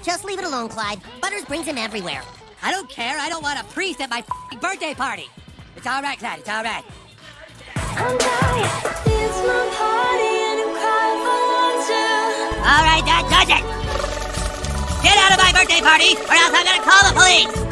Just leave it alone, Clyde. Butters brings him everywhere. I don't care. I don't want a priest at my birthday party. It's all right, Clyde. It's all right. It's my party and you cry for water. All right, that does it. Get out of my birthday party, or else I'm gonna call the police.